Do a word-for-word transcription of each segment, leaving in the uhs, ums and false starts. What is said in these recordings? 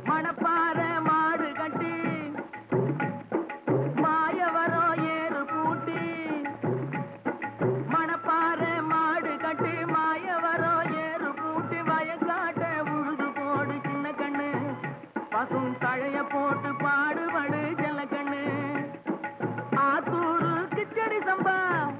மணப்பாறை மாடு கட்டி மாயவரோ ஏறு பூட்டி மணப்பாறை மாடு கட்டி மாயவரோ ஏறு பூட்டி வயக்காட்ட உழுது போடு சின்ன கண்ணு பசும் தழைய போட்டு பாடுபடு செல்ல கண்ணு ஆத்தூரு கிச்சடி சம்பா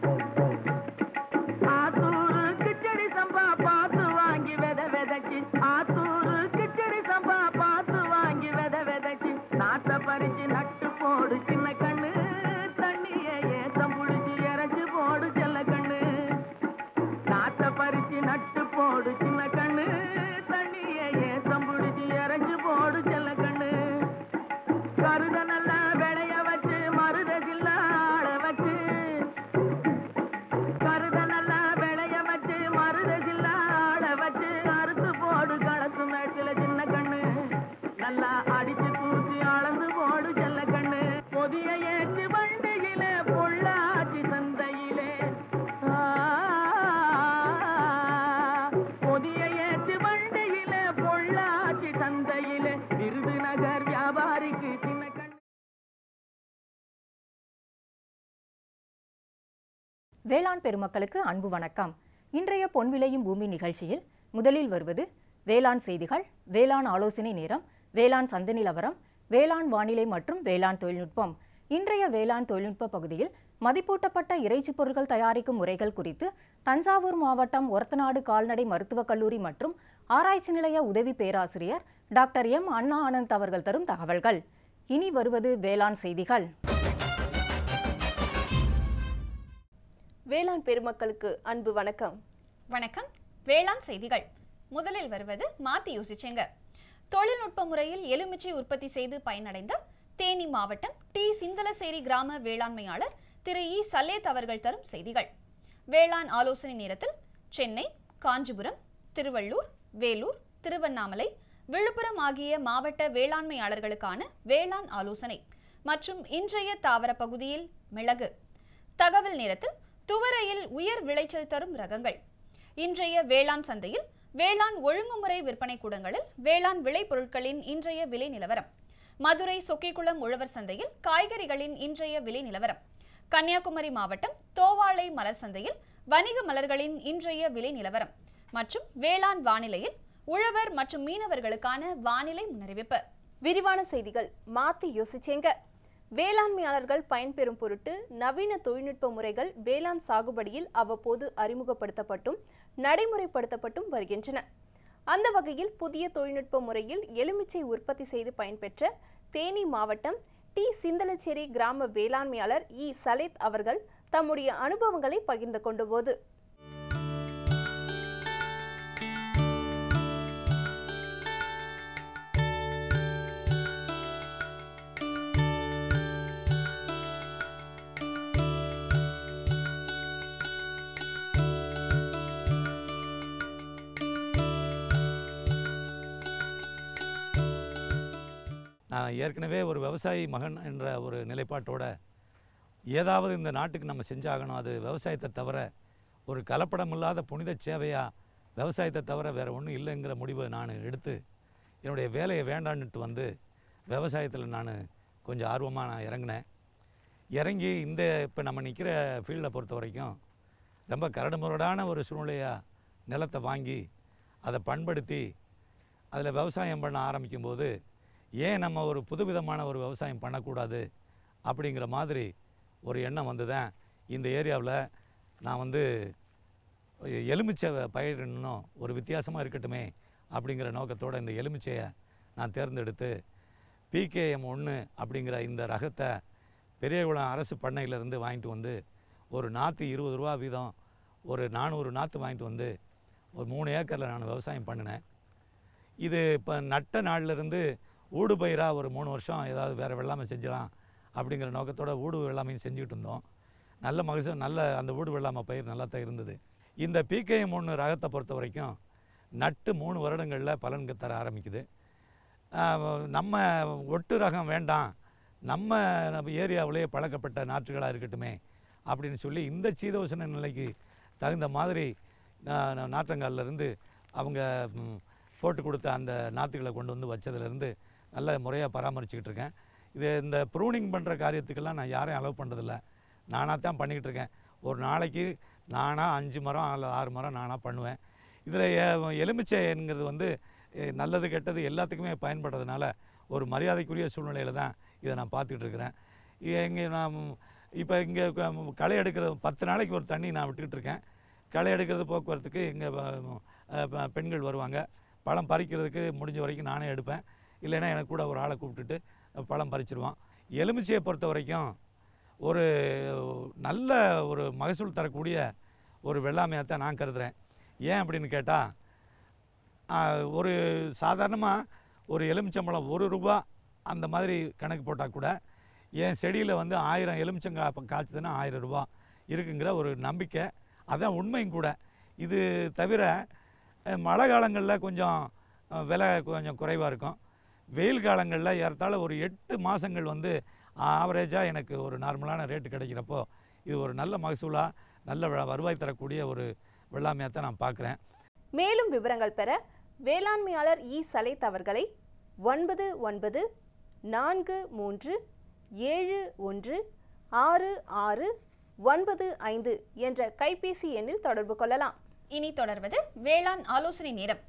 ஆத்தூரு கிச்சடி சம்பா பார்த்து வாங்கி வெத வெதச்சி ஆத்தூரு கிச்சடி சம்பா பார்த்து வாங்கி வெத வெதச்சி நாட்ட பறிச்சு நட்டு போடு சின்ன கண்ணு தண்ணிய ஏத்தம் புடிச்சு இறச்சி போடு செல்ல கண்ணு நாட்ட பறிச்சு நட்டு போடு சின்ன கண்ணு தண்ணிய ஏத்தம் புடிச்சு இறச்சி போடு செல்ல கண்ணு கருத நல்லா விளைய வச்சு மருத சில்லாள வச்சு கருத நல்லா விளைய வச்சு மருத சில்லாள வச்சு அறுத்து போடு களத்து மேட்டில சின்ன கண்ணு நல்லா அடிச்சு தூக்கி அளந்து போடு செல்ல கண்ணு பொதிய ஏற்று வண்டியில பொள்ளாச்சி சந்தையிலே பொதிய ஏற்று வண்டியில பொள்ளாச்சி சந்தையிலே விருதுநகர் வியாபாரிக்கு சின்ன கண்ணு. வேளாண் பெருமக்களுக்கு அன்பு வணக்கம். இன்றைய பொன் விளையும் பூமி நிகழ்ச்சியில் முதலில் வருவது வேளாண் செய்திகள், வேளாண் ஆலோசனை நேரம், வேளாண் சந்தை நிலவரம், வேளாண் வானிலை மற்றும் வேளாண் தொழில்நுட்பம். இன்றைய வேளாண் தொழில்நுட்ப பகுதியில் மதிப்பூட்டப்பட்ட இறைச்சி பொருட்கள் தயாரிக்கும் முறைகள் குறித்து தஞ்சாவூர் மாவட்டம் ஒரத்தநாடு கால்நடை மருத்துவக் கல்லூரி மற்றும் ஆராய்ச்சி நிலைய உதவி பேராசிரியர் டாக்டர் எம் அண்ணா ஆனந்த் அவர்கள் தரும் தகவல்கள். இனி வருவது வேளாண் செய்திகள். வேளாண் பெருமக்களுக்கு அன்பு வணக்கம். வணக்கம். வேளாண் செய்திகள். முதலில் வருவது மாத்தி யோசிச்சேங்க. தொழில்நுட்ப முறையில் எலுமிச்சை உற்பத்தி செய்து பயனடைந்த தேனி மாவட்டம் டி சிந்தலசேரி கிராம வேளாண்மையாளர் திரு இ சலேத் அவர்கள் தரும் செய்திகள். வேளாண் ஆலோசனை நேரத்தில் சென்னை, காஞ்சிபுரம், திருவள்ளூர், வேலூர், திருவண்ணாமலை, விழுப்புரம் ஆகிய மாவட்ட வேளாண்மையாளர்களுக்கான வேளாண் ஆலோசனை மற்றும் இன்றைய தாவர பகுதியில் மிளகு தகவல் நேரத்தில் துவரையில் உயர் விளைச்சல் தரும் ரகங்கள். இன்றைய வேளாண் சந்தையில் வேளாண் ஒழுங்குமுறை விற்பனை கூடங்களில் வேளாண் விளைபொருட்களின் இன்றைய விலை நிலவரம். மதுரை சொக்கிக்குளம் உழவர் சந்தையில் காய்கறிகளின் இன்றைய விலை நிலவரம். கன்னியாகுமரி மாவட்டம் தோவாளை மலர் சந்தையில் வணிக மலர்களின் இன்றைய விலை நிலவரம் மற்றும் வேளாண் வானிலையில் உழவர் மற்றும் மீனவர்களுக்கான வானிலை முன்னறிவிப்பு. விரிவான செய்திகள். மாத்தி யோசிச்சேங்க. வேளாண்மையாளர்கள் பயன்பெறும் பொருட்டு நவீன தொழில்நுட்ப முறைகள் வேளாண் சாகுபடியில் அவ்வப்போது அறிமுகப்படுத்தப்பட்டும் நடைமுறைப்படுத்தப்பட்டும் வருகின்றன. அந்த வகையில் புதிய தொழில்நுட்ப முறையில் எலுமிச்சை உற்பத்தி செய்து பயன்பெற்ற தேனி மாவட்டம் டி சிந்தலச்சேரி கிராம வேளாண்மையாளர் இ சலேத் அவர்கள் தம்முடைய அனுபவங்களை பகிர்ந்து கொண்டபோது, நான் ஏற்கனவே ஒரு விவசாயி மகன் என்ற ஒரு நிலைப்பாட்டோட ஏதாவது இந்த நாட்டுக்கு நம்ம செஞ்சாகணும், அது விவசாயத்தை தவிர ஒரு கலப்படம் இல்லாத புனித சேவையாக விவசாயத்தை தவிர வேறு ஒன்றும் இல்லைங்கிற முடிவை நான் எடுத்து என்னுடைய வேலையை வேண்டான்னுட்டு வந்து விவசாயத்தில் நான் கொஞ்சம் ஆர்வமாக நான் இறங்கினேன். இறங்கி இந்த இப்போ நம்ம நிற்கிற ஃபீல்டை பொறுத்த வரைக்கும் ரொம்ப கரடுமுரடான ஒரு சூழ்நிலையாக நிலத்தை வாங்கி அதை பண்படுத்தி அதில் விவசாயம் பண்ண ஆரம்பிக்கும்போது ஏன் நம்ம ஒரு புதுவிதமான ஒரு விவசாயம் பண்ணக்கூடாது அப்படிங்கிற மாதிரி ஒரு எண்ணம் வந்து தான் இந்த ஏரியாவில் நான் வந்து எலுமிச்சை பயிரிடணும், ஒரு வித்தியாசமாக இருக்கட்டுமே அப்படிங்கிற நோக்கத்தோடு இந்த எலுமிச்சையை நான் தேர்ந்தெடுத்து பிகேஎம் ஒன்று அப்படிங்கிற இந்த ரகத்தை பெரியகுளம் அரசு பண்ணையிலேருந்து வாங்கிட்டு வந்து ஒரு நாற்று இருபது ரூபா வீதம் ஒரு நானூறு நாற்று வாங்கிட்டு வந்து ஒரு மூணு ஏக்கரில் நான் விவசாயம் பண்ணினேன். இது இப்போ நட்ட நாள்லேருந்து ஊடு பயிராக ஒரு மூணு வருஷம் ஏதாவது வேறு வெள்ளாமை செஞ்சலாம் அப்படிங்கிற நோக்கத்தோட ஊடு வெள்ளாமையும் செஞ்சுக்கிட்டு இருந்தோம். நல்ல மகசூல், நல்ல அந்த ஊடு வெள்ளாமை பயிர் நல்லா தான் இருந்தது. இந்த பிகேஎம் ஒன்று ரகத்தை பொறுத்த வரைக்கும் நட்டு மூணு வருடங்களில் பலன்கு தர ஆரம்பிக்குது. நம்ம ஒட்டு ரகம் வேண்டாம், நம்ம நம்ம ஏரியாவிலேயே பழக்கப்பட்ட நாற்றுகளாக இருக்கட்டுமே அப்படின்னு சொல்லி இந்த சீதோசன நிலைக்கு தகுந்த மாதிரி நாற்றங்காலிலேருந்து அவங்க போட்டு கொடுத்த அந்த நாற்றுகளை கொண்டு வந்து வச்சதுலேருந்து நல்ல முறையாக பராமரிச்சுக்கிட்டு இருக்கேன். இது இந்த ப்ரூனிங் பண்ணுற காரியத்துக்கெல்லாம் நான் யாரையும் அலோவ் பண்ணுறதில்ல, நானாக தான் பண்ணிக்கிட்டு இருக்கேன். ஒரு நாளைக்கு நானாக அஞ்சு மரம் அல்ல ஆறு மரம் நானாக பண்ணுவேன். இதில் எலுமிச்சைங்கிறது வந்து நல்லது கெட்டது எல்லாத்துக்குமே பயன்படுறதுனால ஒரு மரியாதைக்குரிய சூழ்நிலையில் தான் இதை நான் பார்த்துக்கிட்டு இருக்கிறேன். இங்கே நான் இப்போ இங்கே களை எடுக்கிறது பத்து நாளைக்கு ஒரு தண்ணி நான் விட்டுக்கிட்டு இருக்கேன். களை எடுக்கிறது போக்குவரத்துக்கு இங்கே பெண்கள் வருவாங்க. பழம் பறிக்கிறதுக்கு முடிஞ்ச வரைக்கும் நானே எடுப்பேன். இல்லைன்னா எனக்கு கூட ஒரு ஆளை கூப்பிட்டுட்டு பழம் பறிச்சிருவான். எலுமிச்சையை பொறுத்த வரைக்கும் ஒரு நல்ல ஒரு மகசூல் தரக்கூடிய ஒரு வெள்ளாமையாக தான் நான் கருதுகிறேன். ஏன் அப்படின்னு கேட்டால், ஒரு சாதாரணமாக ஒரு எலுமிச்சம்பழம் ஒரு ரூபா அந்த மாதிரி கணக்கு போட்டால் கூட என் செடியில் வந்து ஆயிரம் எலுமிச்சங்கா காய்ச்சதுன்னா ஆயிரம் ரூபா இருக்குங்கிற ஒரு நம்பிக்கை, அதான் உண்மையும் கூட. இது தவிர மழை காலங்களில் கொஞ்சம் விலை கொஞ்சம் குறைவாக இருக்கும். வெயில் காலங்களில் ஏறத்தாழ ஒரு எட்டு மாதங்கள் வந்து ஆவரேஜாக எனக்கு ஒரு நார்மலான ரேட்டு கிடைக்கிறப்போ இது ஒரு நல்ல மகசூலாக நல்ல வருவாய் தரக்கூடிய ஒரு வெள்ளாமையாக தான் நான் பார்க்குறேன். மேலும் விவரங்கள் பெற வேளாண்மையாளர் இ சலேத் அவர்களை ஒன்பது ஒன்பது நான்கு மூன்று ஏழு ஒன்று ஆறு ஆறு ஒன்பது ஐந்து என்ற கைபேசி எண்ணில் தொடர்பு கொள்ளலாம். இனி தொடர்வது வேளாண் ஆலோசனை நேரம்.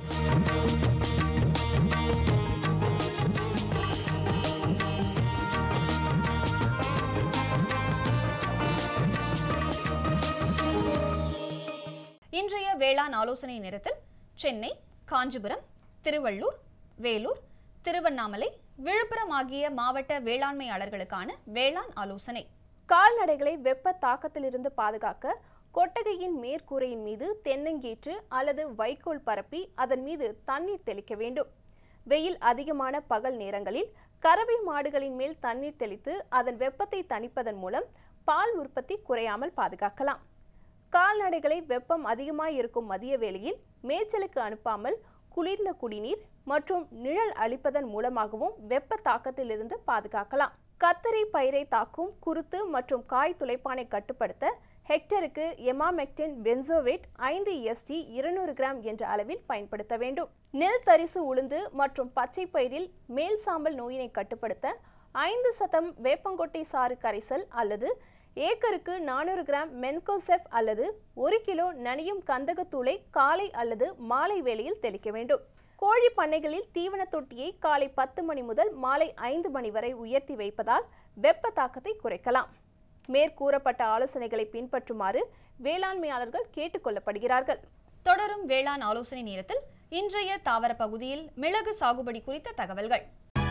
இன்றைய வேளாண் ஆலோசனை நேரத்தில் சென்னை, காஞ்சிபுரம், திருவள்ளூர், வேலூர், திருவண்ணாமலை, விழுப்புரம் ஆகிய மாவட்ட வேளாண்மையாளர்களுக்கான வேளாண் ஆலோசனை. கால்நடைகளை வெப்ப தாக்கத்திலிருந்து பாதுகாக்க கொட்டகையின் மேற்கூரையின் மீது தென்னங்கீற்று அல்லது வைக்கோல் பரப்பி அதன் மீது தண்ணீர் தெளிக்க வேண்டும். வெயில் அதிகமான பகல் நேரங்களில் கறவை மாடுகளின் மேல் தண்ணீர் தெளித்து அதன் வெப்பத்தை தணிப்பதன் மூலம் பால் உற்பத்தி குறையாமல் பாதுகாக்கலாம். கால்நடைகளை வெப்பம் அதிகமாக இருக்கும் மதிய வேளையில் மேய்ச்சலுக்கு அனுப்பாமல் குளிர்ந்த குடிநீர் மற்றும் நிழல் அளிப்பதன் மூலமாகவும் வெப்ப தாக்கத்திலிருந்து பாதுகாக்கலாம். கத்தரி பயிரை தாக்கும் குருத்து மற்றும் காய் துளைப்பானை கட்டுப்படுத்த ஹெக்டருக்கு எமாமெக்டின் பென்சோவேட் ஐந்து எஸ்டி இருநூறு கிராம் என்ற அளவில் பயன்படுத்த வேண்டும். நெல் தரிசு உளுந்து மற்றும் பச்சை பயிரில் மேல் சாம்பல் நோயினை கட்டுப்படுத்த ஐந்து சதம் வேப்பங்கொட்டை சாறு கரைசல் அல்லது ஏக்கருக்கு நானூறு கிராம் மென்கோசெஃப் அல்லது ஒரு கிலோ நனியும் கந்தகத்தூளை காலை அல்லது மாலை வேளையில் தெளிக்க வேண்டும். கோழி பண்ணைகளில் தீவன தொட்டியை காலை பத்து மணி முதல் மாலை ஐந்து மணி வரை உயர்த்தி வைப்பதால் வெப்ப தாக்கத்தை குறைக்கலாம். மேற்கூறப்பட்ட ஆலோசனைகளை பின்பற்றுமாறு வேளாண்மையாளர்கள் கேட்டுக்கொள்ளப்படுகிறார்கள். தொடரும் வேளாண் ஆலோசனை நேரத்தில் இன்றைய தாவர பகுதியில் மிளகு சாகுபடி குறித்த தகவல்கள்.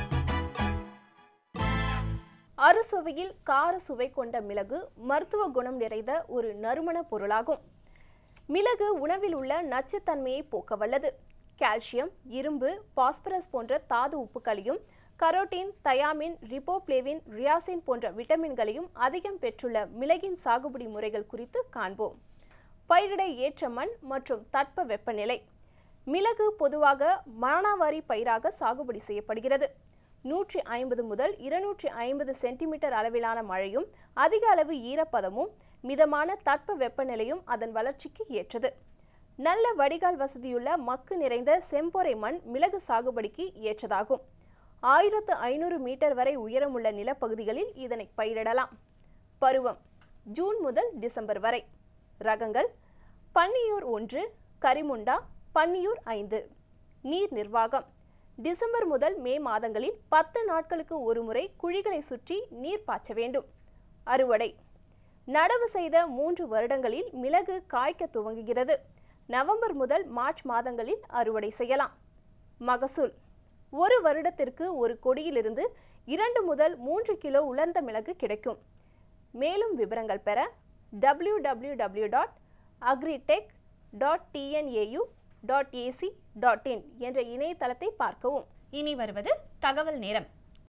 அறுசுவையில் கார சுவை கொண்ட மிளகு மருத்துவ குணம் நிறைந்த ஒரு நறுமண பொருளாகும். மிளகு உணவில் உள்ள நச்சுத்தன்மையை போக்க வல்லது. கால்சியம், இரும்பு, பாஸ்பரஸ் போன்ற தாது உப்புகளையும் கரோட்டின், தயாமின், ரிபோப்ளேவின், ரியாசின் போன்ற விட்டமின்களையும் அதிகம் பெற்றுள்ள மிளகின் சாகுபடி முறைகள் குறித்து காண்போம். பயிரிட ஏற்ற மண் மற்றும் தட்ப வெப்பநிலை. மிளகு பொதுவாக மானாவாரி பயிராக சாகுபடி செய்யப்படுகிறது. நூற்றி ஐம்பது முதல் இருநூற்றி ஐம்பது சென்டிமீட்டர் அளவிலான மழையும் அதிக அளவு ஈரப்பதமும் மிதமான தட்ப வெப்பநிலையும் அதன் வளர்ச்சிக்கு ஏற்றது. நல்ல வடிகால் வசதியுள்ள மக்கு நிறைந்த செம்பொறை மண் மிளகு சாகுபடிக்கு ஏற்றதாகும். ஆயிரத்து ஐநூறு மீட்டர் வரை உயரமுள்ள நிலப்பகுதிகளில் இதனை பயிரிடலாம். பருவம் ஜூன் முதல் டிசம்பர் வரை. ரகங்கள் பன்னியூர் ஒன்று, கரிமுண்டா, பன்னியூர் ஐந்து. நீர் நிர்வாகம் டிசம்பர் முதல் மே மாதங்களில் பத்து நாட்களுக்கு ஒரு முறை குழிகளை சுற்றி நீர் பாய்ச்ச வேண்டும். அறுவடை நடவு செய்த மூன்று வருடங்களில் மிளகு காய்க்க துவங்குகிறது. நவம்பர் முதல் மார்ச் மாதங்களில் அறுவடை செய்யலாம். மகசூல் ஒரு வருடத்திற்கு ஒரு கொடியிலிருந்து இரண்டு முதல் மூன்று கிலோ உலர்ந்த மிளகு கிடைக்கும். மேலும் விவரங்கள் பெற W W W dot agritech dot TNAU dot AC dot in என்ற இணையதளத்தை பார்க்கவும். இனி வருவது தகவல் நேரம்.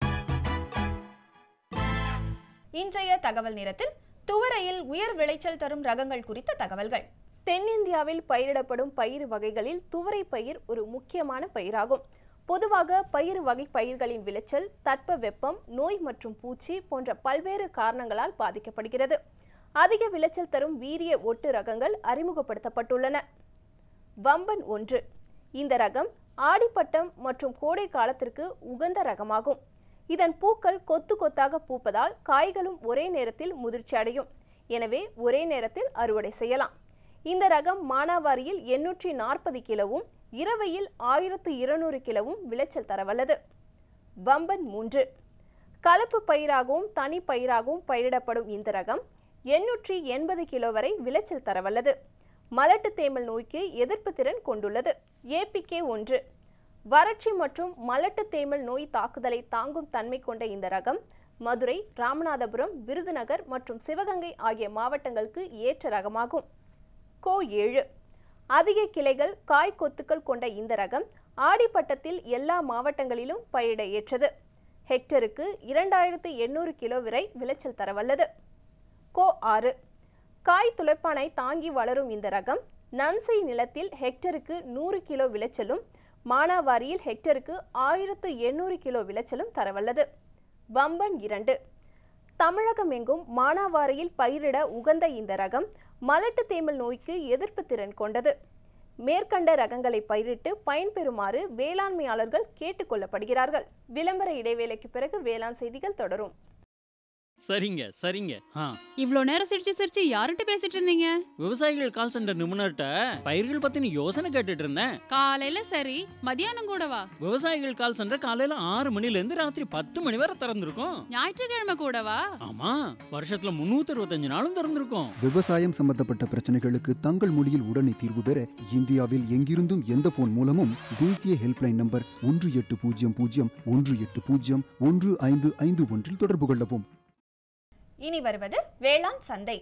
இன்றைய தகவல் நேரத்தில் துவரையில் உயர் விளைச்சல் தரும் ரகங்கள் குறித்த தகவல்கள். தென்னிந்தியாவில் பயிரிடப்படும் பயிர் வகைகளில் துவரை பயிர் ஒரு முக்கியமான பயிராகும். பொதுவாக பயிர் வகை பயிர்களின் விளைச்சல் தட்ப வெப்பம், நோய் மற்றும் பூச்சி போன்ற பல்வேறு காரணங்களால் பாதிக்கப்படுகிறது. அதிக விளைச்சல் தரும் வீரிய ஒட்டு ரகங்கள் அறிமுகப்படுத்தப்பட்டுள்ளன. வம்பன் ஒன்று இந்த ரகம் ஆடிப்பட்டம் மற்றும் கோடை காலத்திற்கு உகந்த ரகமாகும். இதன் பூக்கள் கொத்து கொத்தாக பூப்பதால் காய்களும் ஒரே நேரத்தில் முதிர்ச்சி அடையும். எனவே ஒரே நேரத்தில் அறுவடை செய்யலாம். இந்த ரகம் மானாவாரியில் எண்ணூற்றி நாற்பது கிலோவும் இரவையில் ஆயிரத்து இருநூறு கிலோவும் விளைச்சல் தரவல்லது. வம்பன் மூன்று கலப்பு பயிராகவும் தனி பயிராகவும் பயிரிடப்படும் இந்த ரகம் எண்ணூற்றி எண்பது கிலோ வரை விளைச்சல் தரவல்லது. மலட்டு தேமல் நோய்க்கு எதிர்ப்பு திறன் கொண்டுள்ளது. ஏபிகே ஒன்று வறட்சி மற்றும் மலட்டு தேமல் நோய் தாக்குதலை தாங்கும் தன்மை கொண்ட இந்த ரகம் மதுரை, ராமநாதபுரம், விருதுநகர் மற்றும் சிவகங்கை ஆகிய மாவட்டங்களுக்கு ஏற்ற ரகமாகும். கோ ஏழு அதிக கிளைகள், காய் கொத்துக்கள் கொண்ட இந்த ரகம் ஆடிப்பட்டத்தில் எல்லா மாவட்டங்களிலும் பயிரிட ஏற்றது. ஹெக்டருக்கு இரண்டாயிரத்து எண்ணூறு கிலோ வரை விளைச்சல் தரவல்லது. கோ ஆறு காய் துளைப்பானை தாங்கி வளரும் இந்த ரகம் நன்சை நிலத்தில் ஹெக்டருக்கு நூறு கிலோ விளைச்சலும் மானாவாரியில் ஹெக்டருக்கு ஆயிரத்து எண்ணூறு கிலோ விளைச்சலும் தரவல்லது. வம்பன் இரண்டு தமிழகம் எங்கும் மானாவாரியில் பயிரிட உகந்த இந்த ரகம் மலட்டு தேமல் நோய்க்கு எதிர்ப்பு திறன் கொண்டது. மேற்கண்ட ரகங்களை பயிரிட்டு பயன்பெறுமாறு வேளாண்மையாளர்கள் கேட்டுக்கொள்ளப்படுகிறார்கள். விளம்பர இடைவேளைக்கு பிறகு வேளாண் செய்திகள் தொடரும். சரிங்க சரிங்க. இவ்ளோ நேரம் சிரிச்சு சிரிச்சு யார்கிட்ட பேசிட்டு இருந்தீங்க? விவசாயிகள் கால் சென்டர் நிபுணர்கிட்ட பயிர்கள் பத்தின யோசனை கேட்டுட்டு இருந்தேன். காலையில சரி, மதியானம் கூடவா? விவசாயிகள் கால் சென்டர் காலையில ஆறு மணில இருந்து ராத்திரி பத்து மணி வரை திறந்திருக்கும். ஞாயிற்றுக்கிழமை கூடவா? ஆமா, வருஷத்துல முன்னூத்தி அறுபத்தஞ்சு நாளும் திறந்திருக்கும். விவசாயம் சம்பந்தப்பட்ட பிரச்சனைகளுக்கு தங்கள் மொழியில் உடனே தீர்வு பெற இந்தியாவில் எங்கிருந்தும் எந்த போன் மூலமும் தேசிய ஹெல்ப்லைன் நம்பர் ஒன்று எட்டு பூஜ்ஜியம் பூஜ்ஜியம் ஒன்று எட்டு பூஜ்ஜியம் ஒன்று ஐந்து ஐந்து ஒன்றில் தொடர்பு கொள்ளவும். இனி வருவது வேளாண் சந்தை.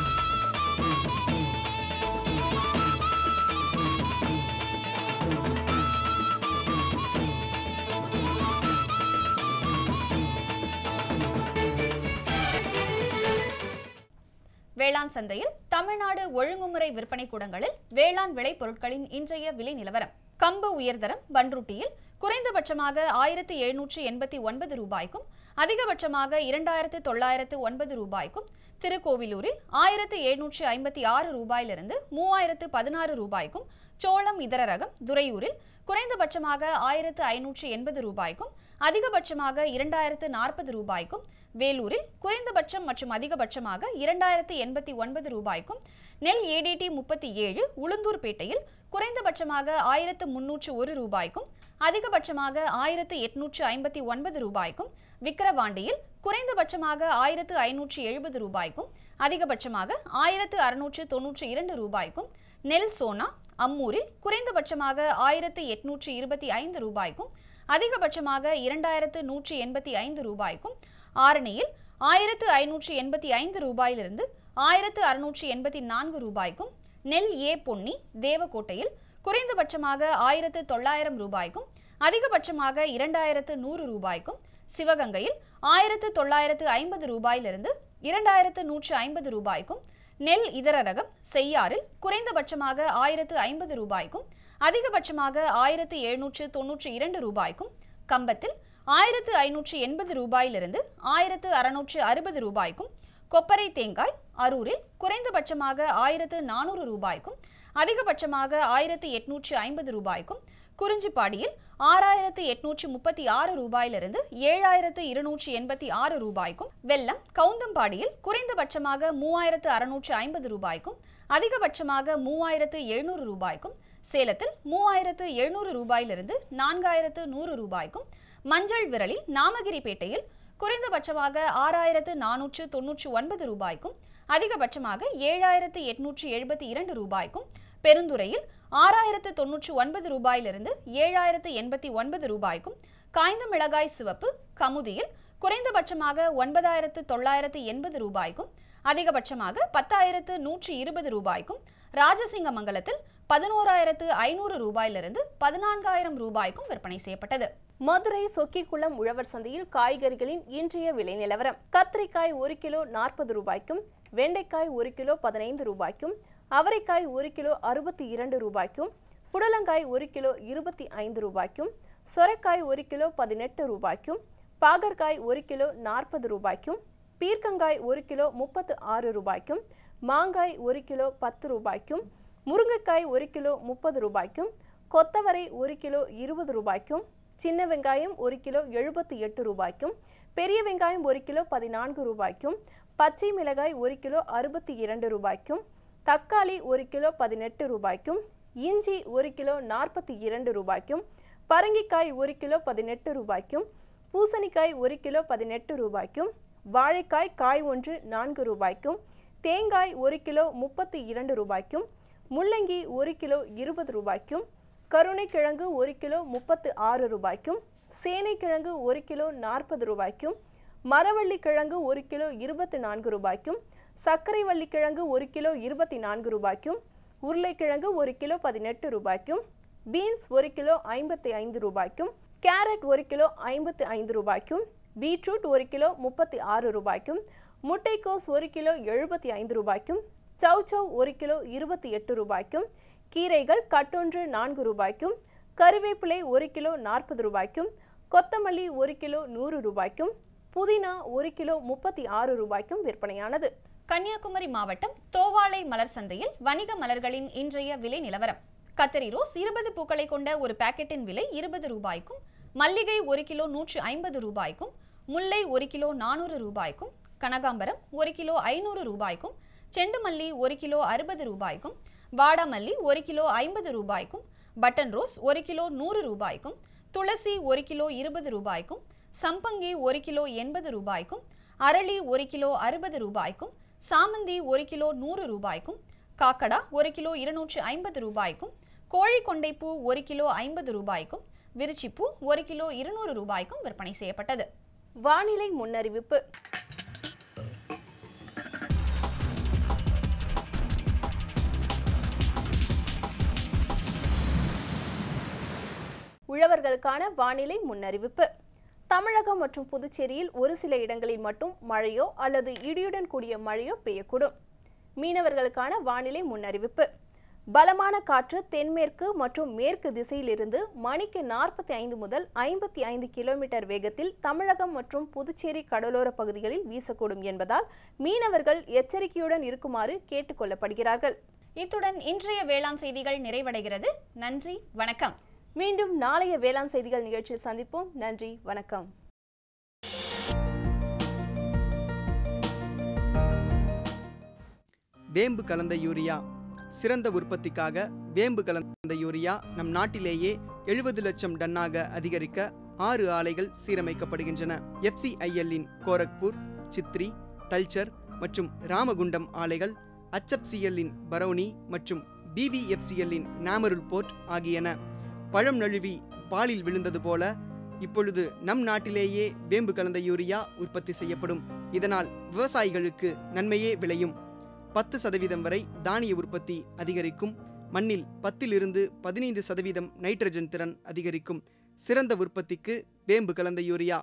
வேளாண் சந்தையில் தமிழ்நாடு ஒழுங்குமுறை விற்பனை கூடங்களில் வேளாண் விளை பொருட்களின் இன்றைய விலை நிலவரம். கம்பு உயர்தரம் பன்ருட்டியில் குறைந்தபட்சமாக ஆயிரத்தி எழுநூற்றி எண்பத்தி ஒன்பது ரூபாய்க்கும் அதிகபட்சமாக இரண்டாயிரத்து தொள்ளாயிரத்து ஒன்பது ரூபாய்க்கும், திருக்கோவிலூரில் ஆயிரத்து எழுநூற்றி ஐம்பத்தி ஆறு ரூபாயிலிருந்து மூவாயிரத்து பதினாறு ரூபாய்க்கும், சோளம் இதர ரகம் துறையூரில் குறைந்தபட்சமாக ஆயிரத்து ஐநூற்றி எண்பது ரூபாய்க்கும் அதிகபட்சமாக இரண்டாயிரத்து நாற்பது ரூபாய்க்கும், வேலூரில் குறைந்தபட்சம் மற்றும் அதிகபட்சமாக இரண்டாயிரத்து எண்பத்தி ஒன்பது ரூபாய்க்கும், நெல் ஏடிடி முப்பத்தி ஏழு உளுந்தூர்பேட்டையில் குறைந்தபட்சமாக ஆயிரத்து முன்னூற்று ஒரு ரூபாய்க்கும் அதிகபட்சமாக ஆயிரத்து எட்நூற்று ஐம்பத்தி ஒன்பது ரூபாய்க்கும், விக்கிரவாண்டியில் குறைந்தபட்சமாக ஆயிரத்து ஐநூற்றி எழுபது ரூபாய்க்கும் அதிகபட்சமாக ஆயிரத்து அறுநூற்று தொன்னூற்றி இரண்டு ரூபாய்க்கும், நெல் சோனா அம்மூரில் குறைந்தபட்சமாக ஆயிரத்து எட்நூற்றி இருபத்தி ஐந்து ரூபாய்க்கும் அதிகபட்சமாக இரண்டாயிரத்து நூற்றி எண்பத்தி ஐந்து ரூபாய்க்கும், ஆரணியில் ஆயிரத்து ஐநூற்றி எண்பத்தி ஐந்து ரூபாயிலிருந்து ஆயிரத்து அறுநூற்றி எண்பத்தி நான்கு ரூபாய்க்கும், நெல் ஏ பொன்னி தேவக்கோட்டையில் குறைந்தபட்சமாக ஆயிரத்து தொள்ளாயிரம் ரூபாய்க்கும் அதிகபட்சமாக இரண்டாயிரத்து நூறு ரூபாய்க்கும், சிவகங்கையில் ஆயிரத்து தொள்ளாயிரத்து ஐம்பது ரூபாயிலிருந்து இரண்டாயிரத்து நூற்று ஐம்பது ரூபாய்க்கும், நெல் இதர ரகம் செய்யாறில் குறைந்தபட்சமாக ஆயிரத்து ஐம்பது ரூபாய்க்கும் அதிகபட்சமாக ஆயிரத்து எழுநூற்று தொன்னூற்றி இரண்டு ரூபாய்க்கும், கம்பத்தில் ஆயிரத்து ஐநூற்றி எண்பது ரூபாயிலிருந்து ஆயிரத்து அறுநூற்று அறுபது ரூபாய்க்கும், கொப்பரை தேங்காய் அரூரில் குறைந்தபட்சமாக ஆயிரத்து நானூறு ரூபாய்க்கும் அதிகபட்சமாக ஆயிரத்து எட்நூற்று ஐம்பது ரூபாய்க்கும், குறிஞ்சிப்பாடியில் ஆறாயிரத்து எட்நூற்று முப்பத்தி ஆறு ரூபாயிலிருந்து ஏழாயிரத்து இருநூற்றி எண்பத்தி ஆறு ரூபாய்க்கும், வெல்லம் கவுந்தம்பாடியில் குறைந்தபட்சமாக மூவாயிரத்து அறுநூற்று ஐம்பது ரூபாய்க்கும் அதிகபட்சமாக மூவாயிரத்து எழுநூறு ரூபாய்க்கும், சேலத்தில் மூவாயிரத்து எழுநூறு ரூபாயிலிருந்து நான்காயிரத்து நூறு ரூபாய்க்கும், மஞ்சள் விரலி நாமகிரிப்பேட்டையில் குறைந்தபட்சமாக ஆறாயிரத்து நானூற்று தொன்னூற்றி ஒன்பது ரூபாய்க்கும் அதிகபட்சமாக ஏழாயிரத்து எட்நூற்றி எழுபத்தி இரண்டு ரூபாய்க்கும், பெருந்துறையில் ஆறாயிரத்து தொன்னூற்றி ஒன்பது ரூபாயிலிருந்து ஏழாயிரத்து எண்பத்தி ஒன்பது ரூபாய்க்கும், காய்ந்த மிளகாய் சிவப்பு கமுதியில் குறைந்தபட்சமாக ஒன்பதாயிரத்து தொள்ளாயிரத்து எண்பது ரூபாய்க்கும் அதிகபட்சமாக பத்தாயிரத்து நூற்றி இருபது ரூபாய்க்கும், ராஜசிங்கமங்கலத்தில் பதினோராயிரத்து ஐநூறு ரூபாயிலிருந்து பதினான்காயிரம் ரூபாய்க்கும் விற்பனை செய்யப்பட்டது. மதுரை சொக்கிக்குளம் உழவர் சந்தையில் காய்கறிகளின் இன்றைய விலை நிலவரம். கத்திரிக்காய் ஒரு கிலோ நாற்பது ரூபாய்க்கும், வெண்டைக்காய் ஒரு கிலோ பதினைந்து ரூபாய்க்கும், அவரைக்காய் ஒரு கிலோ அறுபத்தி இரண்டு ரூபாய்க்கும், புடலங்காய் ஒரு கிலோ இருபத்தி ஐந்து ரூபாய்க்கும், சொரைக்காய் ஒரு கிலோ பதினெட்டு ரூபாய்க்கும், பாகற்காய் ஒரு கிலோ நாற்பது ரூபாய்க்கும், பீர்க்கங்காய் ஒரு கிலோ முப்பத்து ஆறு ரூபாய்க்கும், மாங்காய் ஒரு கிலோ பத்து ரூபாய்க்கும், முருங்கைக்காய் ஒரு கிலோ முப்பது ரூபாய்க்கும், கொத்தவரை ஒரு கிலோ இருபது ரூபாய்க்கும், சின்ன வெங்காயம் ஒரு கிலோ எழுபத்தி எட்டு ரூபாய்க்கும், பெரிய வெங்காயம் ஒரு கிலோ பதினான்கு ரூபாய்க்கும், பச்சை மிளகாய் ஒரு கிலோ அறுபத்தி இரண்டு ரூபாய்க்கும், தக்காளி ஒரு கிலோ பதினெட்டு ரூபாய்க்கும், இஞ்சி ஒரு கிலோ நாற்பத்தி இரண்டு ரூபாய்க்கும், பரங்கிக்காய் ஒரு கிலோ பதினெட்டு ரூபாய்க்கும், பூசணிக்காய் ஒரு கிலோ பதினெட்டு ரூபாய்க்கும், வாழைக்காய் காய் ஒன்று நான்கு ரூபாய்க்கும், தேங்காய் ஒரு கிலோ முப்பத்தி இரண்டு ரூபாய்க்கும், முள்ளங்கி ஒரு கிலோ இருபது ரூபாய்க்கும், கருணைக்கிழங்கு ஒரு கிலோ முப்பத்து ஆறு ரூபாய்க்கும், சேனைக்கிழங்கு ஒரு கிலோ நாற்பது ரூபாய்க்கும், மரவள்ளி கிழங்கு ஒரு கிலோ இருபத்தி நான்கு ரூபாய்க்கும், சர்க்கரை வள்ளி கிழங்கு ஒரு கிலோ இருபத்தி நான்கு ரூபாய்க்கும், உருளைக்கிழங்கு ஒரு கிலோ பதினெட்டு ரூபாய்க்கும், பீன்ஸ் ஒரு கிலோ ஐம்பத்தி ஐந்து ரூபாய்க்கும், கேரட் ஒரு கிலோ ஐம்பத்தி ஐந்து ரூபாய்க்கும், பீட்ரூட் ஒரு கிலோ முப்பத்தி ஆறு ரூபாய்க்கும், முட்டைக்கோஸ் ஒரு கிலோ எழுபத்தி ஐந்து ரூபாய்க்கும், சௌச்சௌ ஒரு கிலோ இருபத்தி எட்டு ரூபாய்க்கும், கீரைகள் கட்டொன்று நான்கு ரூபாய்க்கும், கருவேப்பிலை ஒரு கிலோ நாற்பது ரூபாய்க்கும், கொத்தமல்லி ஒரு கிலோ நூறு ரூபாய்க்கும், புதினா ஒரு கிலோ முப்பத்தி ஆறு ரூபாய்க்கும் விற்பனையானது. கன்னியாகுமரி மாவட்டம் தோவாளை மலர் சந்தையில் வணிக மலர்களின் இன்றைய விலை நிலவரம். கத்தரி ரோஸ் இருபது பூக்களை கொண்ட ஒரு பாக்கெட்டின் விலை இருபது ரூபாய்க்கும், மல்லிகை ஒரு கிலோ நூற்று ஐம்பது ரூபாய்க்கும், முல்லை ஒரு கிலோ நானூறு ரூபாய்க்கும், கனகாம்பரம் ஒரு கிலோ ஐநூறு ரூபாய்க்கும், செண்டுமல்லி ஒரு கிலோ அறுபது ரூபாய்க்கும், வாடாமல்லி ஒரு கிலோ ஐம்பது ரூபாய்க்கும், பட்டன் ரோஸ் ஒரு கிலோ நூறு ரூபாய்க்கும், துளசி ஒரு கிலோ இருபது ரூபாய்க்கும், சம்பங்கி ஒரு கிலோ எண்பது ரூபாய்க்கும், அரளி ஒரு கிலோ அறுபது ரூபாய்க்கும், சாமந்தி ஒரு கிலோ நூறு ரூபாய்க்கும், காக்கடா ஒரு கிலோ இருநூற்று ஐம்பது ரூபாய்க்கும், கோழிக்கொண்டைப்பூ ஒரு கிலோ ஐம்பது ரூபாய்க்கும், விரிச்சிப்பூ ஒரு கிலோ இருநூறு ரூபாய்க்கும் விற்பனை செய்யப்பட்டது. வானிலை முன்னறிவிப்பு. உழவர்களுக்கான வானிலை முன்னறிவிப்பு. தமிழகம் மற்றும் புதுச்சேரியில் ஒரு சில இடங்களில் மட்டும் மழையோ அல்லது இடியுடன் கூடிய மழையோ பெய்யக்கூடும். மீனவர்களுக்கான வானிலை முன்னறிவிப்பு. பலமான காற்று தென்மேற்கு மற்றும் மேற்கு திசையிலிருந்து மணிக்கு நாற்பத்தி ஐந்து முதல் ஐம்பத்தி ஐந்து கிலோமீட்டர் வேகத்தில் தமிழகம் மற்றும் புதுச்சேரி கடலோர பகுதிகளில் வீசக்கூடும் என்பதால் மீனவர்கள் எச்சரிக்கையுடன் இருக்குமாறு கேட்டுக்கொள்ளப்படுகிறார்கள். இத்துடன் இன்றைய வேளாண் செய்திகள் நிறைவடைகிறது. நன்றி, வணக்கம். மீண்டும் நாளைய வேளாண் செய்திகள் நிகழ்ச்சியில் சந்திப்போம். நன்றி, வணக்கம். வேம்பு கலந்த யூரியா. சிறந்த உற்பத்திக்காக வேம்பு கலந்த யூரியா நம் நாட்டிலேயே எழுபது லட்சம் டன்னாக அதிகரிக்க ஆறு ஆலைகள் சீரமைக்கப்படுகின்றன. எஃப்சிஐஎல்லின் கோரக்பூர், சித்ரி, தல்ச்சர் மற்றும் ராமகுண்டம் ஆலைகள், ஹெச்எஃப்சிஎல்லின் பரௌனி மற்றும் பிவிஎஃப்சிஎல்லின் நாமருல் போர்ட் ஆகியன. பழம் நழுவி பாலில் விழுந்தது போல இப்பொழுது நம் நாட்டிலேயே வேம்பு கலந்த யூரியா உற்பத்தி செய்யப்படும். இதனால் விவசாயிகளுக்கு நன்மையே விளையும். பத்து சதவீதம் வரை தானிய உற்பத்தி அதிகரிக்கும். மண்ணில் பத்திலிருந்து பதினைந்து சதவீதம் நைட்ரஜன் திறன் அதிகரிக்கும். சிறந்த உற்பத்திக்கு வேம்பு கலந்த யூரியா.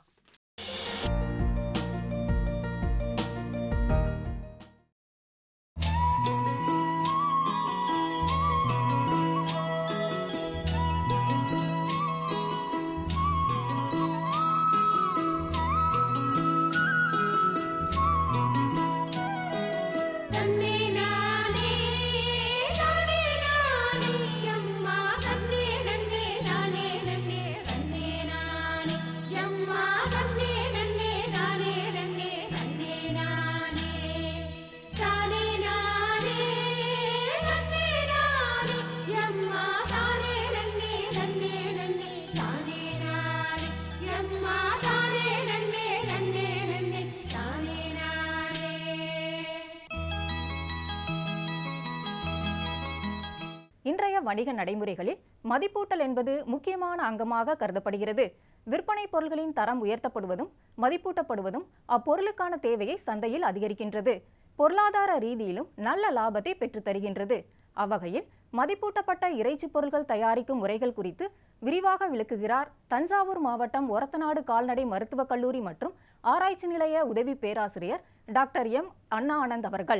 இன்றைய வணிக நடைமுறைகளில் மதிப்பூட்டல் என்பது முக்கியமான அங்கமாக கருதப்படுகிறது. விற்பனை பொருட்களின் தரம் உயர்த்தப்படுவதும் மதிப்பூட்டப்படுவதும் அப்பொருளுக்கான தேவையை சந்தையில் அதிகரிக்கின்றது. பொருளாதார ரீதியிலும் நல்ல லாபத்தை பெற்றுத்தருகின்றது. அவ்வகையில் மதிப்பூட்டப்பட்ட இறைச்சி பொருட்கள் தயாரிக்கும் முறைகள் குறித்து விரிவாக விளக்குகிறார் தஞ்சாவூர் மாவட்டம் ஒரத்தநாடு கால்நடை மருத்துவக் கல்லூரி மற்றும் ஆராய்ச்சி நிலைய உதவி பேராசிரியர் டாக்டர் எம் அண்ணா ஆனந்த் அவர்கள்.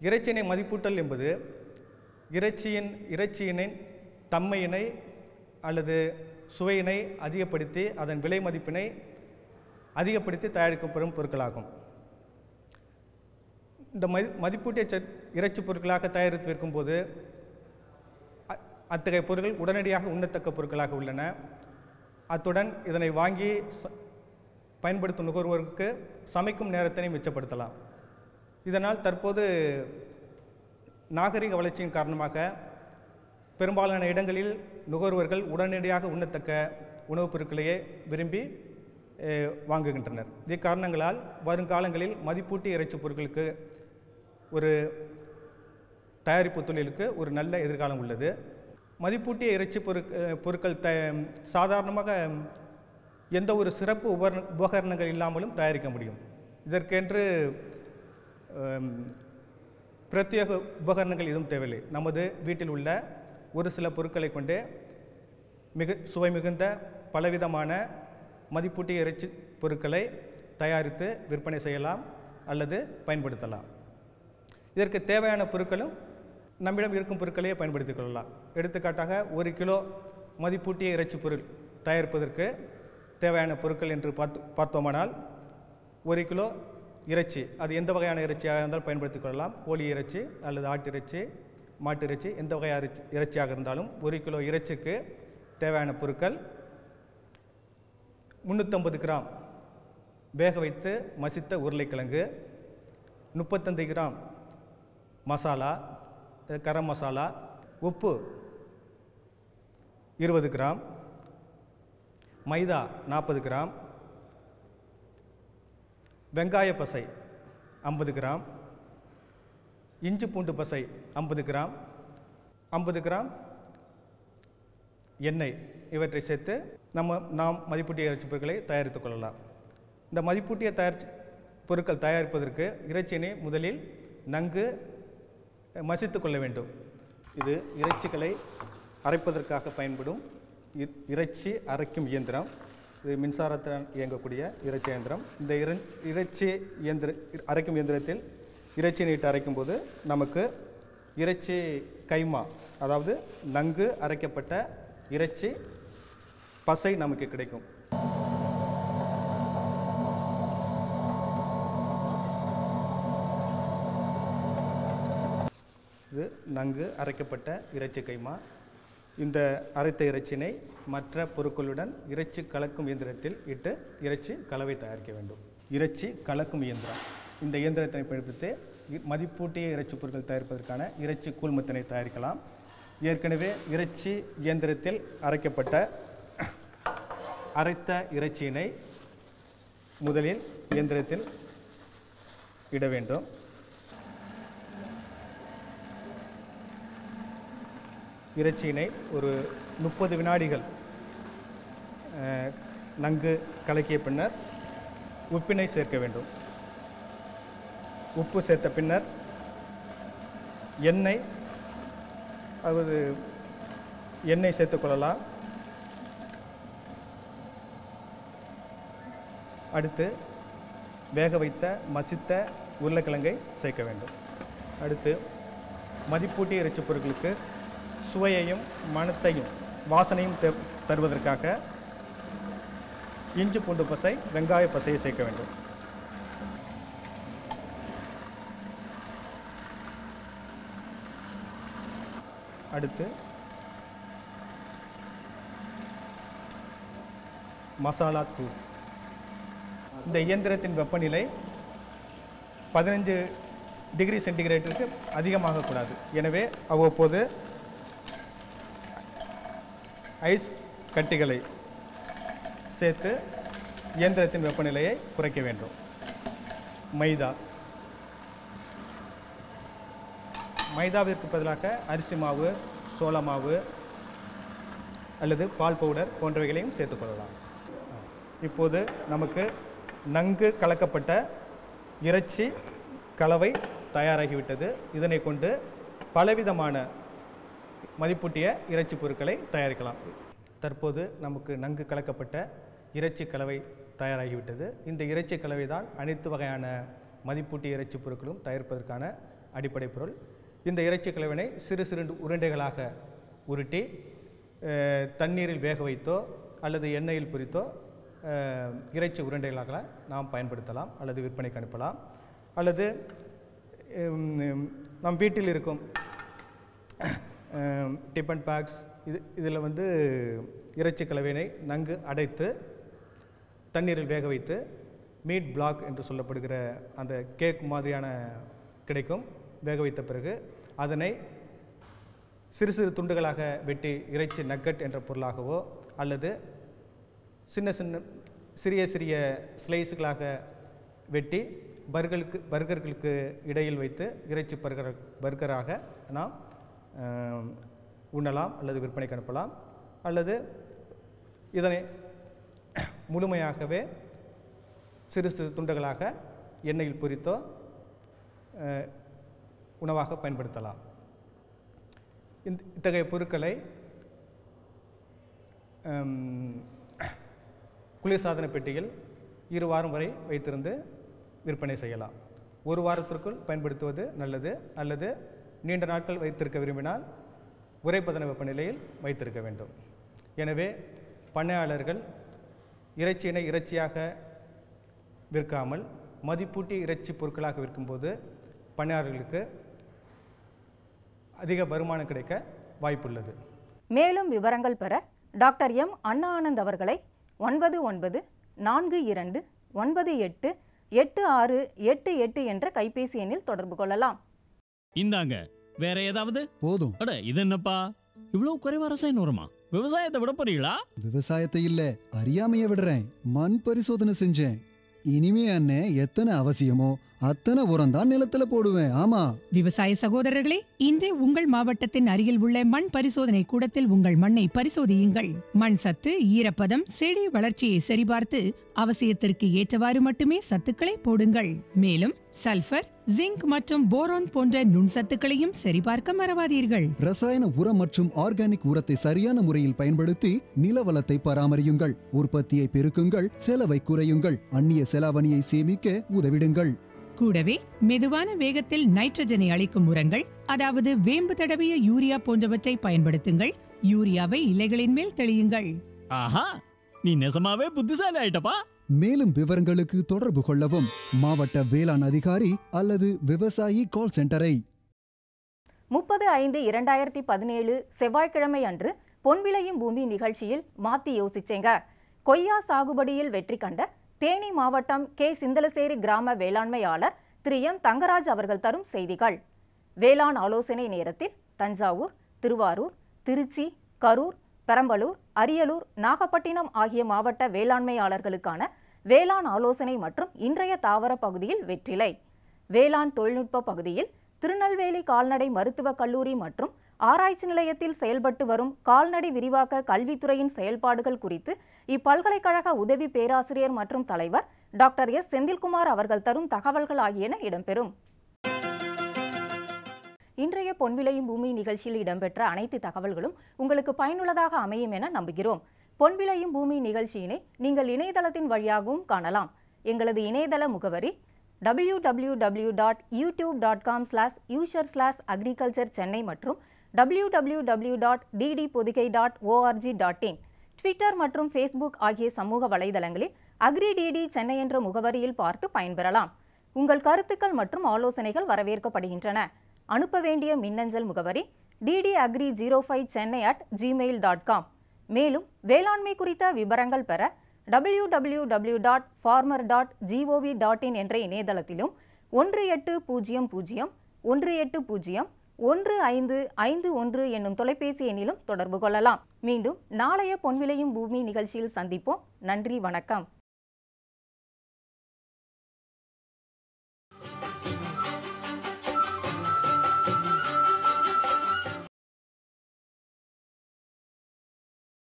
இறைச்சியினை மதிப்பூட்டல் என்பது இறைச்சியின் இறைச்சியினின் தன்மையினை அல்லது சுவையினை அதிகப்படுத்தி அதன் விலை மதிப்பினை அதிகப்படுத்தி தயாரிக்கப்படும் பொருட்களாகும். இந்த மதி மதிப்பூட்டிய ச இறைச்சி பொருட்களாக தயாரித்து விற்கும்போது அத்தகைய பொருட்கள் உடனடியாக உண்ணத்தக்க பொருட்களாக உள்ளன. அத்துடன் இதனை வாங்கி பயன்படுத்தும் நுகர்வோருக்கு சமைக்கும் நேரத்தினை மிச்சப்படுத்தலாம். இதனால் தற்போது நாகரிக வளர்ச்சியின் காரணமாக பெரும்பாலான இடங்களில் நுகர்வோர்கள் உடனடியாக உண்ணத்தக்க உணவுப் பொருட்களையே விரும்பி வாங்குகின்றனர். இக்காரணங்களால் வருங்காலங்களில் மதிப்பூட்டிய இறைச்சி பொருட்களுக்கு ஒரு தயாரிப்பு தொழிலுக்கு ஒரு நல்ல எதிர்காலம் உள்ளது. மதிப்பூட்டிய இறைச்சி பொருட்கள் பொருட்கள் த சாதாரணமாக எந்த ஒரு சிறப்பு உபகரண உபகரணங்கள் இல்லாமலும் தயாரிக்க முடியும். இதற்கென்று பிரத்யேக உபகரணங்கள் எதுவும் தேவையில்லை. நமது வீட்டில் உள்ள ஒரு சில பொருட்களை கொண்டு மிக சுவை மிகுந்த பலவிதமான மதிப்பூட்டிய இறைச்சி பொருட்களை தயாரித்து விற்பனை செய்யலாம் அல்லது பயன்படுத்தலாம். இதற்கு தேவையான பொருட்களும் நம்மிடம் இருக்கும் பொருட்களையே பயன்படுத்திக் கொள்ளலாம். எடுத்துக்காட்டாக ஒரு கிலோ மதிப்பூட்டிய இறைச்சி பொருள் தயாரிப்பதற்கு தேவையான பொருட்கள் என்று பார்த்து பார்த்தோமானால் ஒரு கிலோ இறைச்சி, அது எந்த வகையான இறைச்சியாக இருந்தாலும் பயன்படுத்திக் கொள்ளலாம். கோழி இறைச்சி அல்லது ஆட்டு இறைச்சி, மாட்டு இறைச்சி, எந்த வகையான இறைச்சி இறைச்சியாக இருந்தாலும் ஒரு கிலோ இறைச்சிக்கு தேவையான பொருட்கள் முந்நூற்றம்பது கிராம் வேக வைத்து மசித்த உருளைக்கிழங்கு, முப்பத்தஞ்சு கிராம் மசாலா, கரம் மசாலா, உப்பு இருபது கிராம், மைதா நாற்பது கிராம், வெங்காய பசை ஐம்பது கிராம், இஞ்சி பூண்டு பசை ஐம்பது கிராம், ஐம்பது கிராம் எண்ணெய் இவற்றை சேர்த்து நம்ம நாம் மதிப்பூட்டிய இறைச்சி பொருட்களை தயாரித்து கொள்ளலாம். இந்த மதிப்பூட்டிய தயாரிச்சு பொருட்கள் தயாரிப்பதற்கு இறைச்சியினை முதலில் நன்கு மசித்து கொள்ள வேண்டும். இது இறைச்சிகளை அரைப்பதற்காக பயன்படும் இறைச்சி அரைக்கும் இயந்திரம். இது மின்சாரத்துடன் இயங்கக்கூடிய இறைச்சி இயந்திரம். இந்த இறை இறைச்சி இயந்திர அரைக்கும் இயந்திரத்தில் இறைச்சி நீட்டு அரைக்கும் போது நமக்கு இறைச்சி கைமா, அதாவது நன்கு அரைக்கப்பட்ட இறைச்சி பசை நமக்கு கிடைக்கும். இது நன்கு அரைக்கப்பட்ட இறைச்சி கைமா. இந்த அரைத்த இறைச்சினை மற்ற பொருட்களுடன் இறைச்சி கலக்கும் இயந்திரத்தில் இட்டு இறைச்சி கலவை தயாரிக்க வேண்டும். இறைச்சி கலக்கும் இயந்திரம். இந்த இயந்திரத்தினை பயன்படுத்தி மதிப்பூட்டிய இறைச்சி பொருட்கள் தயாரிப்பதற்கான இறைச்சி கூழ்மத்தினை தயாரிக்கலாம். ஏற்கனவே இறைச்சி இயந்திரத்தில் அரைக்கப்பட்ட அரைத்த இறைச்சியினை முதலில் இயந்திரத்தில் இட வேண்டும். இறைச்சியினை ஒரு முப்பது வினாடிகள் நன்கு கலக்கிய பின்னர் உப்பினை சேர்க்க வேண்டும். உப்பு சேர்த்த பின்னர் எண்ணெய், அதாவது எண்ணெய் சேர்த்துக்கொள்ளலாம். அடுத்து வேக வைத்த மசித்த உருளைக்கிழங்கை சேர்க்க வேண்டும். அடுத்து மதிப்பூட்டிய இறைச்சி பொருட்களுக்கு சுவையையும் மணத்தையும் வாசனையும் தருவதற்காக இஞ்சி பூண்டு பசை, வெங்காய பசையை சேர்க்க வேண்டும். அடுத்து மசாலா தூள். இந்த இயந்திரத்தின் வெப்பநிலை பதினஞ்சு டிகிரி சென்டிகிரேட்டிற்கு அதிகமாக கூடாது. எனவே அவ்வப்போது ஐஸ் கட்டிகளை சேர்த்து இயந்திரத்தின் வெப்பநிலையை குறைக்க வேண்டும். மைதா. மைதாவிற்கு பதிலாக அரிசி மாவு, சோள மாவு அல்லது பால் பவுடர் போன்றவைகளையும் சேர்த்துக்கொள்ளலாம். இப்போது நமக்கு நன்கு கலக்கப்பட்ட இறைச்சி கலவை தயாராகிவிட்டது. இதனை கொண்டு பலவிதமான மதிப்பூட்டிய இறைச்சி பொருட்களை தயாரிக்கலாம். தற்போது நமக்கு நன்கு கலக்கப்பட்ட இறைச்சி கலவை தயாராகிவிட்டது. இந்த இறைச்சி கலவை தான் அனைத்து வகையான மதிப்பூட்டிய இறைச்சி பொருட்களும் தயாரிப்பதற்கான அடிப்படை பொருள். இந்த இறைச்சி கலவினை சிறு சிறு உருண்டைகளாக உருட்டி தண்ணீரில் வேக வைத்தோ அல்லது எண்ணெயில் பொரித்தோ இறைச்சி உருண்டைகளாக நாம் பயன்படுத்தலாம் அல்லது விற்பனைக்கு அனுப்பலாம். அல்லது நம் வீட்டில் இருக்கும் டிஃபன் பேக்ஸ் இது இதில் வந்து இறைச்சி கலவையினை நன்கு அடைத்து தண்ணீரில் வேக வைத்து மீட் பிளாக் என்று சொல்லப்படுகிற அந்த கேக் மாதிரியான கிடைக்கும். வேக வைத்த பிறகு அதனை சிறு சிறு துண்டுகளாக வெட்டி இறைச்சி நக்கட் என்ற பொருளாகவோ அல்லது சின்ன சின்ன சிறிய சிறிய ஸ்லைஸுகளாக வெட்டி பர்கருக்கு பர்கர்களுக்கு இடையில் வைத்து இறைச்சி பர்கர் பர்கராக நாம் உண்ணலாம் அல்லது விற்பனைக்கு அனுப்பலாம். அல்லது இதனை முழுமையாகவே சிறு சிறு துண்டுகளாக எண்ணெயில் பொரித்தோ உணவாக பயன்படுத்தலாம். இந்த இத்தகைய பொருட்களை குளிர்சாதன பெட்டியில் இரு வாரம் வரை வைத்திருந்து விற்பனை செய்யலாம். ஒரு வாரத்திற்குள் பயன்படுத்துவது நல்லது. அல்லது நீண்ட நாட்கள் வைத்திருக்க விரும்பினால் உறைபதன வெப்பநிலையில் வைத்திருக்க வேண்டும். எனவே பண்ணையாளர்கள் இறைச்சியினை இறைச்சியாக விற்காமல் மதிப்பூட்டி இறைச்சி பொருட்களாக விற்கும்போது பண்ணையாளர்களுக்கு அதிக வருமானம் கிடைக்க வாய்ப்புள்ளது. மேலும் விவரங்கள் பெற டாக்டர் எம் அண்ணா ஆனந்த் அவர்களை ஒன்பது ஒன்பது நான்கு இரண்டு ஒன்பது எட்டு எட்டு ஆறு எட்டு எட்டு என்ற கைபேசி எண்ணில் தொடர்பு கொள்ளலாம். இந்தாங்க வேற ஏதாவது போதும். அட இது என்னப்பா இவ்வளவு குறைவா ரசாயன உரமா? விவசாயத்தை விட போறீங்களா? விவசாயத்தை இல்ல அறியாமைய விடுறேன். மண் பரிசோதனை செஞ்சேன். இனிமே அண்ணே எத்தனை அவசியமோ அத்தனை உரம் தான் நிலத்துல போடுவேன். ஆமா விவசாய சகோதரர்களே, இன்றே உங்கள் மாவட்டத்தின் அருகில் உள்ள மண் பரிசோதனை கூடத்தில் உங்கள் மண்ணை பரிசோதியுங்கள். மண் சத்து, ஈரப்பதம், செடி வளர்ச்சியை சரிபார்த்து அவசியத்திற்கு ஏற்றவாறு மட்டுமே சத்துக்களை போடுங்கள். மேலும் சல்பர், ஜிங்க் மற்றும் போரான் போன்ற நுண்சத்துக்களையும் சரிபார்க்க மறவாதீர்கள். ரசாயன உரம் மற்றும் ஆர்கானிக் உரத்தை சரியான முறையில் பயன்படுத்தி நில வளத்தை பராமரியுங்கள். உற்பத்தியை பெருக்குங்கள், செலவை குறையுங்கள், அந்நிய செலாவணியை சேமிக்க உதவிடுங்கள். கூடவே மெதுவான வேகத்தில் நைட்ரஜனை அளிக்கும் உரங்கள், அதாவது வேம்பு தடவிய யூரியா போன்றவற்றை பயன்படுத்துங்கள். யூரியாவை இலைகளின் மேல் தெளியுங்கள். ஆஹா, நீ நெசமாவே புத்திசாலி ஆயிட்டப்பா. மேலும் விவரங்களுக்கு தொடர்பு கொள்ளவும் மாவட்ட வேளாண் அதிகாரி அல்லது விவசாயி கால் சென்டரை. முப்பது ஐந்து இரண்டாயிரத்தி பதினேழு செவ்வாய்க்கிழமை அன்று பொன் விளையும் பூமி நிகழ்ச்சியில் மாத்தி யோசிச்சேங்க. கொய்யா சாகுபடியில் வெற்றி கண்ட தேனி மாவட்டம் கே சிந்தலசேரி கிராம வேளாண்மையாளர் திரு எம் தங்கராஜ் அவர்கள் தரும் செய்திகள். வேளாண் ஆலோசனை நேரத்தில் தஞ்சாவூர், திருவாரூர், திருச்சி, கரூர், பெரம்பலூர், அரியலூர், நாகப்பட்டினம் ஆகிய மாவட்ட வேளாண்மையாளர்களுக்கான வேளாண் ஆலோசனை மற்றும் இன்றைய தாவர பகுதியில் வெற்றிலை, வேளாண் தொழில்நுட்ப பகுதியில் திருநெல்வேலி கால்நடை மருத்துவக் கல்லூரி மற்றும் ஆராய்ச்சி நிலையத்தில் செயல்பட்டு வரும் கால்நடை விரிவாக்க கல்வித்துறையின் செயல்பாடுகள் குறித்து இப்பல்கலைக்கழக உதவி பேராசிரியர் மற்றும் தலைவர் டாக்டர் எஸ் செந்தில்குமார் அவர்கள் தரும் தகவல்கள் ஆகியன இடம்பெறும். இன்றைய பொன் விளையும் பூமி நிகழ்ச்சியில் இடம்பெற்ற அனைத்து தகவல்களும் உங்களுக்கு பயனுள்ளதாக அமையும் என நம்புகிறோம். பொன் விளையும் பூமி நிகழ்ச்சியினை நீங்கள் இணையதளத்தின் வழியாகவும் காணலாம். எங்களது இணையதள முகவரி W W W dot YouTube dot com slash user slash agriculture Chennai மற்றும் W W W dot DD Podhigai dot ORG dot in. Twitter மற்றும் ஃபேஸ்புக் ஆகிய சமூக வலைதளங்களில் அக்ரி டிடி சென்னை என்ற முகவரியில் பார்த்து பயன்பெறலாம். உங்கள் கருத்துக்கள் மற்றும் ஆலோசனைகள் வரவேற்கப்படுகின்றன. அனுப்ப வேண்டிய மின்னஞ்சல் முகவரி DD agri zero five Chennai at Gmail dot com. மேலும் வேளாண்மை குறித்த விவரங்கள் பெற W W W dot farmer dot GOV dot in என்ற இணையதளத்திலும் ஒன்று எட்டு பூஜ்ஜியம் பூஜ்ஜியம் ஒன்று எட்டு பூஜ்ஜியம் ஒன்று ஐந்து ஐந்து ஒன்று என்னும் தொலைபேசி எண்ணிலும் தொடர்பு கொள்ளலாம். மீண்டும் நாளைய பொன் விளையும் பூமி நிகழ்ச்சியில் சந்திப்போம். நன்றி, வணக்கம்.